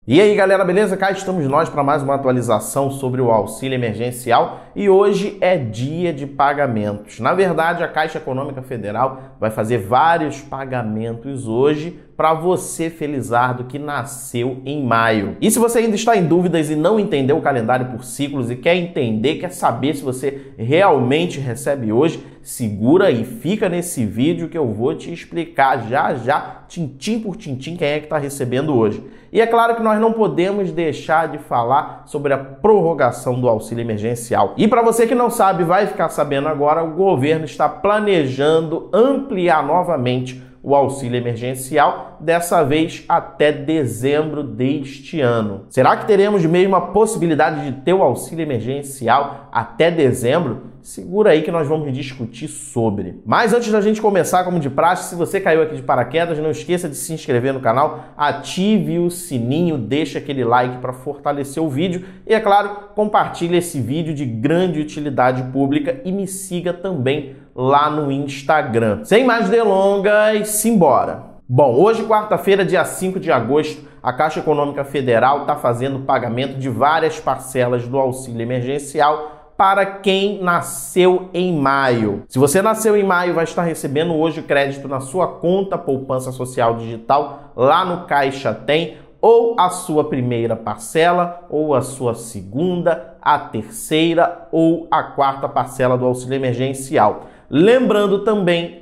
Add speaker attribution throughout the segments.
Speaker 1: E aí galera, beleza? Cá estamos nós para mais uma atualização sobre o auxílio emergencial e hoje é dia de pagamentos. Na verdade, a Caixa Econômica Federal vai fazer vários pagamentos hoje para você felizardo que nasceu em maio. E se você ainda está em dúvidas e não entendeu o calendário por ciclos e quer entender, quer saber se você realmente recebe hoje, segura aí, fica nesse vídeo que eu vou te explicar já, tintim por tintim, quem é que está recebendo hoje. E é claro que nós não podemos deixar de falar sobre a prorrogação do auxílio emergencial. E para você que não sabe, vai ficar sabendo agora, o governo está planejando ampliar novamente o auxílio emergencial, dessa vez até dezembro deste ano. Será que teremos mesmo a possibilidade de ter o auxílio emergencial até dezembro? Segura aí que nós vamos discutir sobre. Mas antes da gente começar, como de praxe, se você caiu aqui de paraquedas, não esqueça de se inscrever no canal, ative o sininho, deixa aquele like para fortalecer o vídeo e, é claro, compartilhe esse vídeo de grande utilidade pública e me siga também lá no Instagram. Sem mais delongas, simbora! Bom, hoje, quarta-feira, dia 5 de agosto, a Caixa Econômica Federal está fazendo pagamento de várias parcelas do auxílio emergencial para quem nasceu em maio. Se você nasceu em maio, vai estar recebendo hoje crédito na sua conta Poupança Social Digital lá no Caixa Tem, ou a sua primeira parcela, ou a sua segunda, a terceira ou a quarta parcela do auxílio emergencial. Lembrando também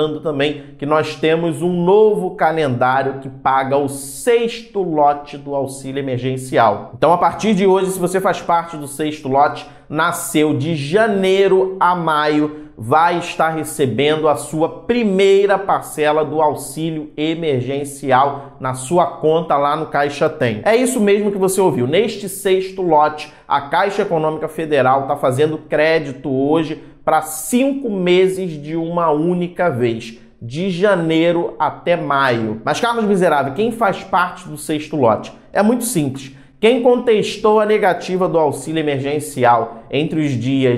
Speaker 1: que nós temos um novo calendário que paga o 6º lote do auxílio emergencial. Então, a partir de hoje, se você faz parte do 6º lote, nasceu de janeiro a maio, vai estar recebendo a sua primeira parcela do auxílio emergencial na sua conta lá no Caixa Tem. É isso mesmo que você ouviu. Neste 6º lote, a Caixa Econômica Federal está fazendo crédito hoje para 5 meses de uma única vez, de janeiro até maio. Mas, Carlos Miserável, quem faz parte do 6º lote? É muito simples. Quem contestou a negativa do auxílio emergencial entre os dias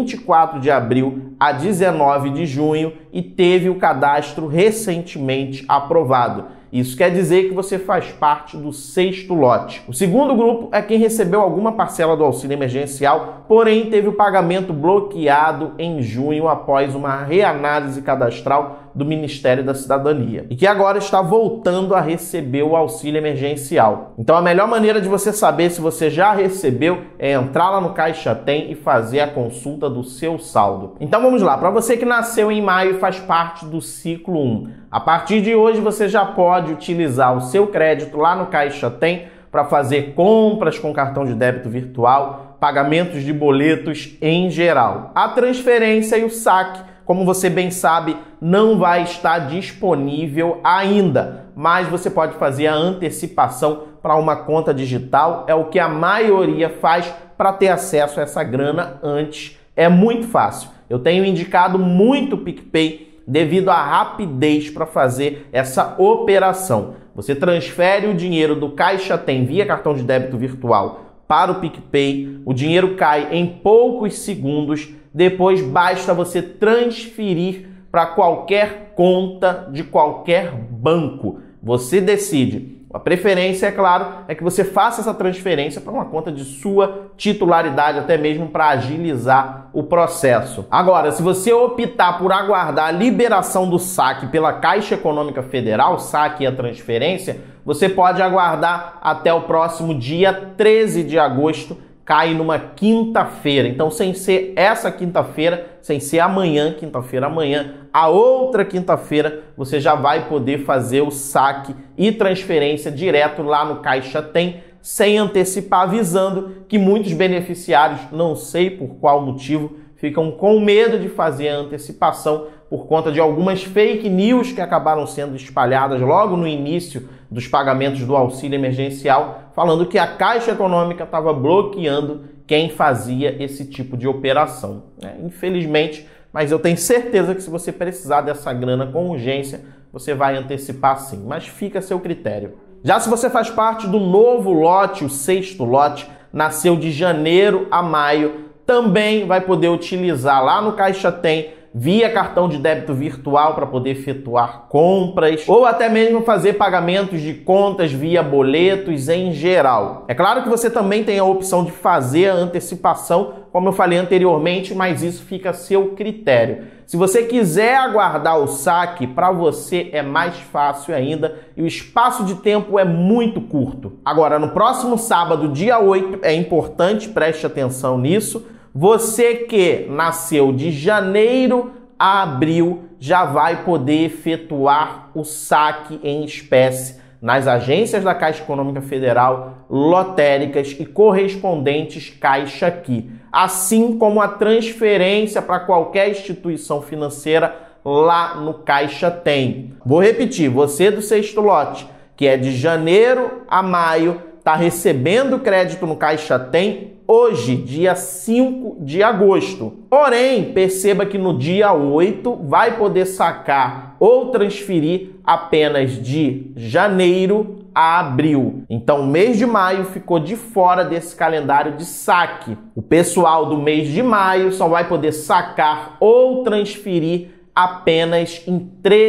Speaker 1: 24 de abril a 19 de junho e teve o cadastro recentemente aprovado. Isso quer dizer que você faz parte do 6º lote. O segundo grupo é quem recebeu alguma parcela do auxílio emergencial, porém teve o pagamento bloqueado em junho após uma reanálise cadastral do Ministério da Cidadania e que agora está voltando a receber o auxílio emergencial. Então a melhor maneira de você saber se você já recebeu é entrar lá no Caixa Tem e fazer a consulta do seu saldo. Então vamos lá, para você que nasceu em maio e faz parte do ciclo 1, a partir de hoje você já pode utilizar o seu crédito lá no Caixa Tem para fazer compras com cartão de débito virtual, pagamentos de boletos em geral. A transferência e o saque, como você bem sabe, não vai estar disponível ainda, mas você pode fazer a antecipação para uma conta digital, é o que a maioria faz para ter acesso a essa grana antes. É muito fácil. Eu tenho indicado muito o PicPay devido à rapidez para fazer essa operação. Você transfere o dinheiro do Caixa Tem via cartão de débito virtual para o PicPay, o dinheiro cai em poucos segundos, depois basta você transferir para qualquer conta de qualquer banco. Você decide. A preferência, é claro, é que você faça essa transferência para uma conta de sua titularidade, até mesmo para agilizar o processo. Agora, se você optar por aguardar a liberação do saque pela Caixa Econômica Federal, o saque e a transferência, você pode aguardar até o próximo dia 13 de agosto, cai numa quinta-feira. Então, sem ser essa quinta-feira, sem ser amanhã, quinta-feira amanhã, a outra quinta-feira, você já vai poder fazer o saque e transferência direto lá no Caixa Tem, sem antecipar, avisando que muitos beneficiários, não sei por qual motivo, ficam com medo de fazer a antecipação por conta de algumas fake news que acabaram sendo espalhadas logo no início dos pagamentos do auxílio emergencial, falando que a Caixa Econômica estava bloqueando quem fazia esse tipo de operação. Infelizmente, mas eu tenho certeza que se você precisar dessa grana com urgência, você vai antecipar sim, mas fica a seu critério. Já se você faz parte do novo lote, o 6º lote, nasceu de janeiro a maio, também vai poder utilizar lá no Caixa Tem via cartão de débito virtual para poder efetuar compras ou até mesmo fazer pagamentos de contas via boletos em geral. É claro que você também tem a opção de fazer a antecipação, como eu falei anteriormente, mas isso fica a seu critério. Se você quiser aguardar o saque, para você é mais fácil ainda e o espaço de tempo é muito curto. Agora, no próximo sábado, dia 8, é importante, preste atenção nisso, você que nasceu de janeiro a abril já vai poder efetuar o saque em espécie nas agências da Caixa Econômica Federal, lotéricas e correspondentes Caixa Aqui, assim como a transferência para qualquer instituição financeira lá no Caixa Tem. Vou repetir, você do sexto lote, que é de janeiro a maio, está recebendo crédito no Caixa Tem hoje, dia 5 de agosto. Porém, perceba que no dia 8 vai poder sacar ou transferir apenas de janeiro a abril. Então, o mês de maio ficou de fora desse calendário de saque. O pessoal do mês de maio só vai poder sacar ou transferir apenas em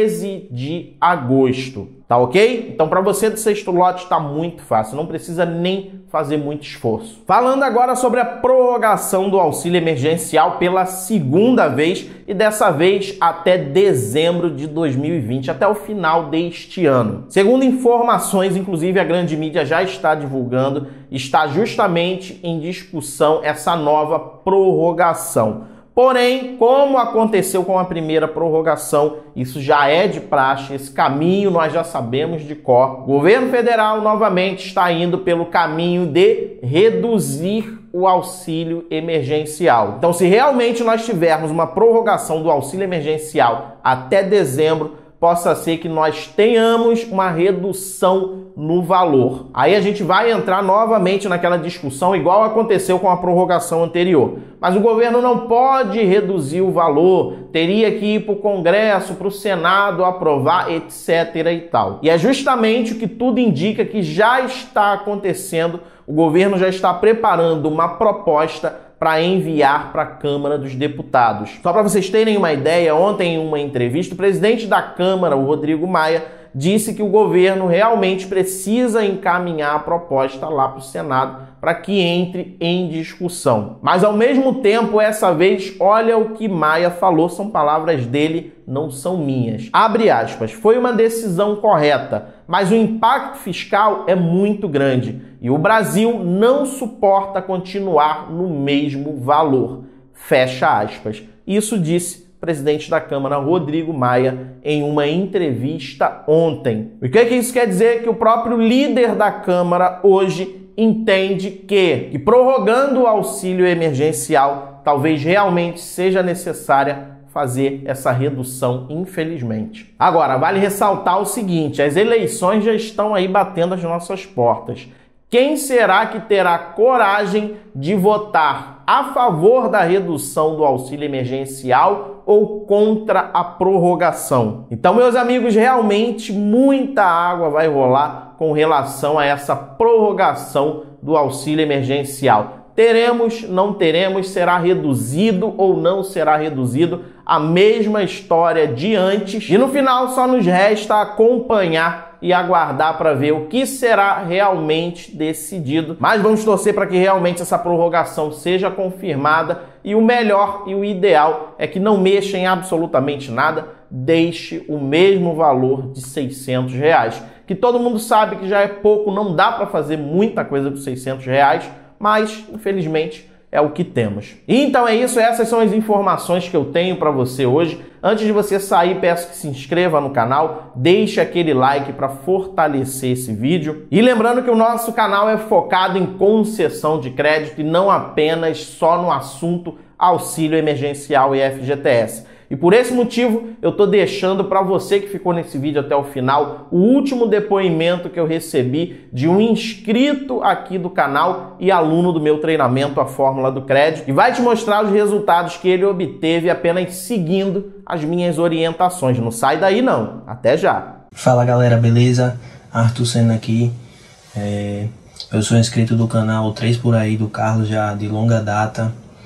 Speaker 1: 13 de agosto. Tá ok? Então, para você do sexto lote está muito fácil, não precisa nem fazer muito esforço. Falando agora sobre a prorrogação do auxílio emergencial pela segunda vez e dessa vez até dezembro de 2020, até o final deste ano. Segundo informações, inclusive a grande mídia já está divulgando, está justamente em discussão essa nova prorrogação. Porém, como aconteceu com a primeira prorrogação, isso já é de praxe, esse caminho nós já sabemos de cor. O governo federal novamente está indo pelo caminho de reduzir o auxílio emergencial. Então, se realmente nós tivermos uma prorrogação do auxílio emergencial até dezembro, possa ser que nós tenhamos uma redução no valor. Aí a gente vai entrar novamente naquela discussão igual aconteceu com a prorrogação anterior. Mas o governo não pode reduzir o valor, teria que ir para o Congresso, para o Senado aprovar, etc. e tal. E é justamente o que tudo indica que já está acontecendo. O governo já está preparando uma proposta para enviar para a Câmara dos Deputados. Só para vocês terem uma ideia, ontem em uma entrevista, o presidente da Câmara, o Rodrigo Maia, disse que o governo realmente precisa encaminhar a proposta lá para o Senado para que entre em discussão. Mas ao mesmo tempo, essa vez, olha o que Maia falou, são palavras dele, não são minhas. Abre aspas, foi uma decisão correta, mas o impacto fiscal é muito grande e o Brasil não suporta continuar no mesmo valor. Fecha aspas. Isso disse o presidente da Câmara, Rodrigo Maia, em uma entrevista ontem. O que isso quer dizer? Que o próprio líder da Câmara hoje entende que prorrogando o auxílio emergencial, talvez realmente seja necessária fazer essa redução, infelizmente. Agora, vale ressaltar o seguinte, as eleições já estão aí batendo as nossas portas. Quem será que terá coragem de votar a favor da redução do auxílio emergencial ou contra a prorrogação? Então, meus amigos, realmente muita água vai rolar com relação a essa prorrogação do auxílio emergencial. Teremos, não teremos, será reduzido ou não será reduzido, a mesma história de antes. E no final só nos resta acompanhar e aguardar para ver o que será realmente decidido. Mas vamos torcer para que realmente essa prorrogação seja confirmada e o melhor e o ideal é que não mexa em absolutamente nada, deixe o mesmo valor de R$600, que todo mundo sabe que já é pouco, não dá para fazer muita coisa com R$600, mas infelizmente é o que temos. Então é isso, essas são as informações que eu tenho para você hoje. Antes de você sair, peço que se inscreva no canal, deixe aquele like para fortalecer esse vídeo. E lembrando que o nosso canal é focado em concessão de crédito e não apenas só no assunto auxílio emergencial e FGTS. E por esse motivo, eu estou deixando para você que ficou nesse vídeo até o final o último depoimento que eu recebi de um inscrito aqui do canal e aluno do meu treinamento, a Fórmula do Crédito, e vai te mostrar os resultados que ele obteve apenas seguindo as minhas orientações. Não sai daí não. Até já.
Speaker 2: Fala galera, beleza? Arthur Senna aqui. Eu sou inscrito do canal 3 por aí do Carlos já de longa data.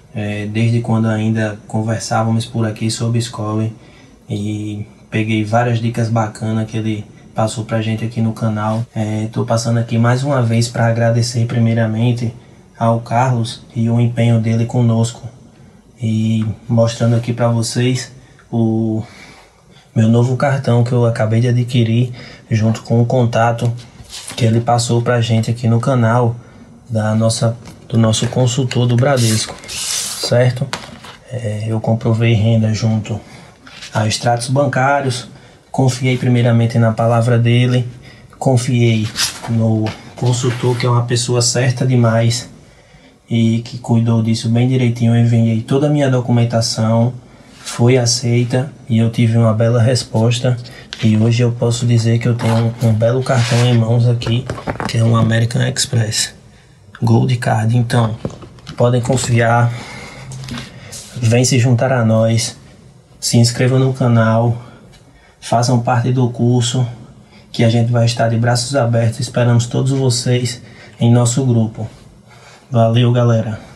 Speaker 2: desde quando ainda conversávamos por aqui sobre Scully, e peguei várias dicas bacanas que ele passou pra gente aqui no canal. Tô passando aqui mais uma vez para agradecer primeiramente ao Carlos e o empenho dele conosco, e mostrando aqui para vocês o meu novo cartão que eu acabei de adquirir, junto com o contato que ele passou pra gente aqui no canal do nosso consultor do Bradesco, certo? Eu comprovei renda junto a extratos bancários, confiei primeiramente na palavra dele, confiei no consultor, que é uma pessoa certa demais e que cuidou disso bem direitinho. Eu enviei toda a minha documentação, foi aceita e eu tive uma bela resposta, e hoje eu posso dizer que eu tenho um belo cartão em mãos aqui, que é um American Express Gold Card. Então podem confiar, vem se juntar a nós, se inscrevam no canal, façam parte do curso, que a gente vai estar de braços abertos. Esperamos todos vocês em nosso grupo. Valeu, galera!